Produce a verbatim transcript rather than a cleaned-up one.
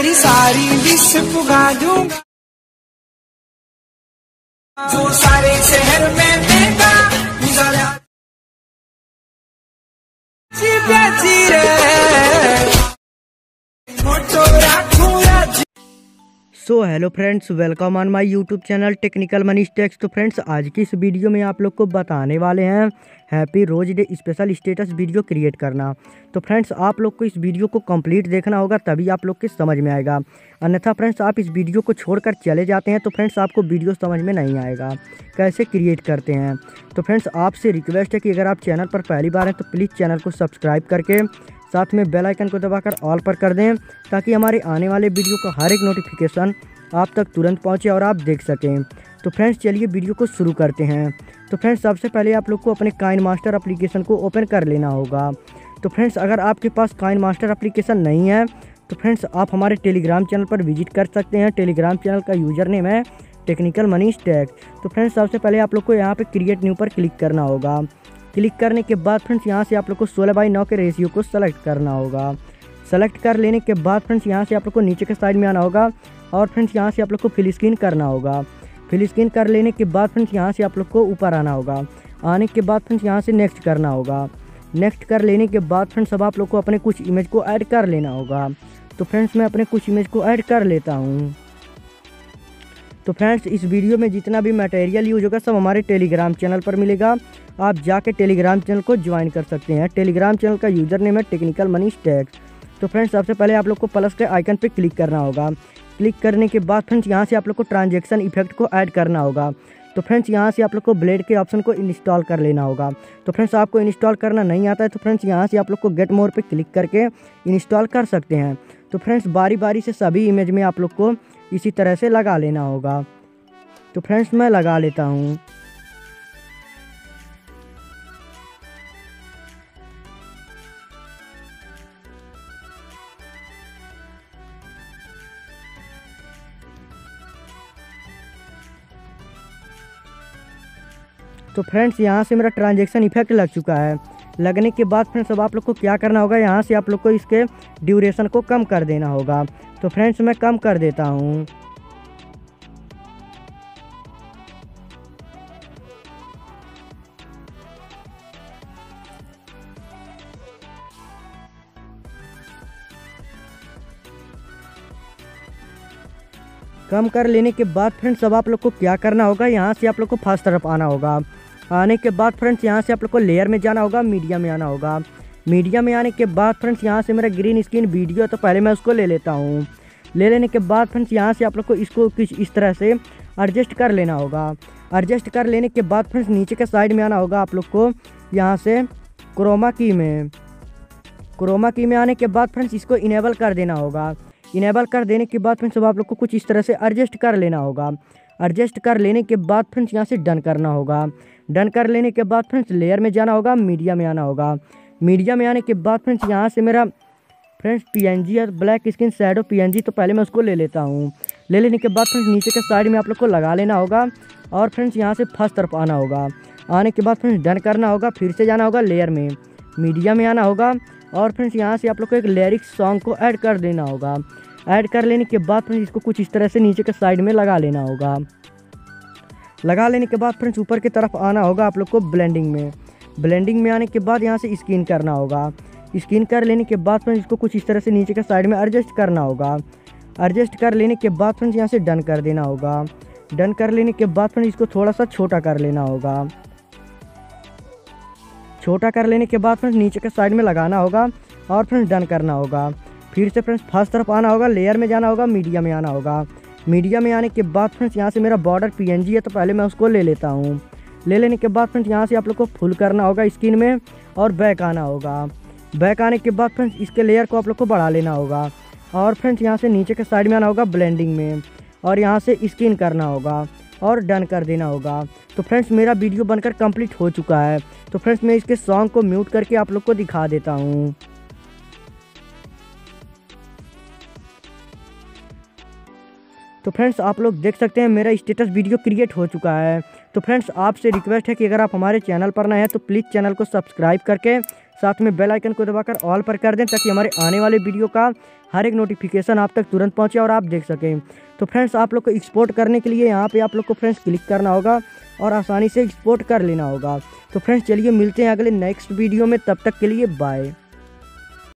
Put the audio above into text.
तेरी सारी विश पुगा दूंगा, जो सारे शहर में देगा so hello friends, welcome on my YouTube channel technical Manish techs. तो फ्रेंड्स, आज की इस वीडियो में आप लोग को बताने वाले हैं happy rose day special status video create करना। तो फ्रेंड्स, आप लोग को इस वीडियो को कंप्लीट देखना होगा, तभी आप लोग के समझ में आएगा। अन्यथा फ्रेंड्स, आप इस वीडियो को छोड़कर चले जाते हैं तो फ्रेंड्स आपको वीडियो समझ में नहीं आएगा कैसे क्रिएट करते हैं। तो फ्रेंड्स, आपसे रिक्वेस्ट है कि अगर आप चैनल पर पहली बार हैं तो प्लीज़ चैनल को सब्सक्राइब करके साथ में बेल आइकन को दबाकर ऑल पर कर दें, ताकि हमारे आने वाले वीडियो का हर एक नोटिफिकेशन आप तक तुरंत पहुंचे और आप देख सकें। तो फ्रेंड्स, चलिए वीडियो को शुरू करते हैं। तो फ्रेंड्स, सबसे पहले आप लोग को अपने काइन मास्टर एप्लीकेशन को ओपन कर लेना होगा। तो फ्रेंड्स, अगर आपके पास काइन मास्टर एप्लीकेशन नहीं है तो फ्रेंड्स आप हमारे टेलीग्राम चैनल पर विजिट कर सकते हैं। टेलीग्राम चैनल का यूज़र नेम है टेक्निकल मनीष टेक। तो फ्रेंड्स, सबसे पहले आप लोग को यहाँ पर क्रिएट न्यू पर क्लिक करना होगा। क्लिक करने के बाद फ्रेंड्स यहाँ से आप लोग को सोलह बाई नौ के रेशियो को सेलेक्ट करना होगा। सेलेक्ट कर लेने के बाद फ्रेंड्स यहाँ से आप लोग को नीचे के साइड में आना होगा और फ्रेंड्स यहाँ से आप लोग को फिल स्क्रीन करना होगा। फिल स्क्रीन कर लेने के बाद फ्रेंड्स यहाँ से आप लोग को ऊपर आना होगा। आने के बाद फ्रेंड्स यहाँ से नेक्स्ट करना होगा। नेक्स्ट कर लेने के बाद फ्रेंड्स अब आप लोग को अपने कुछ इमेज को ऐड कर लेना होगा। तो फ्रेंड्स, मैं अपने कुछ इमेज को ऐड कर लेता हूँ। तो फ्रेंड्स, इस वीडियो में जितना भी मटेरियल यूज होगा सब हमारे टेलीग्राम चैनल पर मिलेगा। आप जाके टेलीग्राम चैनल को ज्वाइन कर सकते हैं। टेलीग्राम चैनल का यूज़र नेम है टेक्निकल मनीष टेक्स। तो फ्रेंड्स, सबसे पहले आप लोग को प्लस के आइकन पे क्लिक करना होगा। क्लिक करने के बाद फ्रेंड्स यहाँ से आप लोग को ट्रांजैक्शन इफेक्ट को ऐड करना होगा। तो फ्रेंड्स, यहाँ से आप लोग को ब्लेड के ऑप्शन को इंस्टॉल कर लेना होगा। तो फ्रेंड्स, आपको इंस्टॉल करना नहीं आता है तो फ्रेंड्स यहाँ से आप लोग को गेट मोर पे क्लिक करके इंस्टॉल कर सकते हैं। तो फ्रेंड्स, बारी बारी से सभी इमेज में आप लोग को इसी तरह से लगा लेना होगा। तो फ्रेंड्स, मैं लगा लेता हूँ। तो फ्रेंड्स, यहाँ से मेरा ट्रांजैक्शन इफेक्ट लग चुका है। लगने के बाद फ्रेंड्स अब आप लोग को क्या करना होगा, यहाँ से आप लोग को इसके ड्यूरेशन को कम कर देना होगा। तो फ्रेंड्स, मैं कम कर देता हूँ। कम कर लेने के बाद फ्रेंड्स अब आप लोग को क्या करना होगा, यहाँ से आप लोग को फर्स्ट तरफ आना होगा। आने के बाद फ्रेंड्स यहाँ से आप लोग को लेयर में जाना होगा, मीडिया में आना होगा। मीडिया में आने के बाद फ्रेंड्स यहाँ से मेरा ग्रीन स्क्रीन वीडियो है तो पहले मैं उसको ले लेता हूँ। ले लेने के बाद फ्रेंड्स यहाँ से आप लोग को इसको कुछ इस तरह से एडजस्ट कर लेना होगा। एडजस्ट कर लेने के बाद फ्रेंड्स नीचे के साइड में आना होगा आप लोग को, यहाँ से क्रोमा की में क्रोमा की में आने के बाद फ्रेंड्स इसको इनेबल कर देना होगा। इनेबल कर देने के बाद फ्रेंड्स अब आप लोग को कुछ इस तरह से एडजस्ट कर लेना होगा। एडजस्ट कर लेने के बाद फ्रेंड्स यहाँ से डन करना होगा। डन कर लेने के बाद फ्रेंड्स लेयर में जाना होगा, मीडिया में आना होगा। मीडिया में आने के बाद फ्रेंड्स यहाँ से मेरा फ्रेंड्स पीएनजी है, ब्लैक स्क्रीन शैडो पीएनजी, तो पहले मैं उसको ले लेता हूँ। ले लेने के बाद फ्रेंड्स नीचे के साइड में आप लोग को लगा लेना होगा और फ्रेंड्स यहाँ से फर्स्ट तरफ आना होगा। आने के बाद फ्रेंड्स डन करना होगा। फिर से जाना होगा लेयर में, मीडिया में आना होगा और फ्रेंड्स यहाँ से आप लोग को एक लिरिक्स सॉन्ग को ऐड कर देना होगा। ऐड कर लेने के बाद फ्रेंड्स इसको कुछ इस तरह से नीचे के साइड में लगा लेना होगा। लगा लेने के बाद फ्रेंड्स ऊपर की तरफ आना होगा आप लोग को ब्लेंडिंग में। ब्लेंडिंग में आने के बाद यहाँ से स्किन करना होगा। स्किन कर लेने के बाद फ्रेंड्स इसको कुछ इस तरह से नीचे के साइड में एडजस्ट करना होगा। एडजस्ट कर लेने के बाद फ्रेंड्स यहाँ से डन कर देना होगा। डन कर लेने के बाद फ्रेंड्स इसको थोड़ा सा छोटा कर लेना होगा। छोटा कर लेने के बाद फ्रेंड्स नीचे के साइड में लगाना होगा और फ्रेंड्स डन करना होगा। फिर से फ्रेंड्स फर्स्ट तरफ आना होगा, लेयर में जाना होगा, मीडिया में आना होगा। मीडिया में आने के बाद फ्रेंड्स यहाँ से मेरा बॉर्डर पीएनजी है तो पहले मैं उसको ले लेता हूँ। ले लेने के बाद फ्रेंड्स यहाँ से आप लोग को फुल करना होगा स्क्रीन में और बैक आना होगा। बैक आने के बाद फ्रेंड्स इसके लेयर को आप लोग को बढ़ा लेना होगा और फ्रेंड्स यहाँ से नीचे के साइड में आना होगा ब्लेंडिंग में और यहाँ से स्क्रीन करना होगा और डन कर देना होगा। तो फ्रेंड्स, मेरा वीडियो बनकर कंप्लीट हो चुका है। तो फ्रेंड्स, मैं इसके सॉन्ग को म्यूट करके आप लोग को दिखा देता हूँ। तो फ्रेंड्स, आप लोग देख सकते हैं मेरा स्टेटस वीडियो क्रिएट हो चुका है। तो फ्रेंड्स आपसे रिक्वेस्ट है कि अगर आप हमारे चैनल पर नए हैं तो प्लीज़ चैनल को सब्सक्राइब करके साथ में बेल आइकन को दबाकर ऑल पर कर दें, ताकि हमारे आने वाले वीडियो का हर एक नोटिफिकेशन आप तक तुरंत पहुंचे और आप देख सकें। तो फ्रेंड्स आप लोग को एक्सपोर्ट करने के लिए यहाँ पे आप लोग को फ्रेंड्स क्लिक करना होगा और आसानी से एक्सपोर्ट कर लेना होगा। तो फ्रेंड्स चलिए मिलते हैं अगले नेक्स्ट वीडियो में, तब तक के लिए बाय।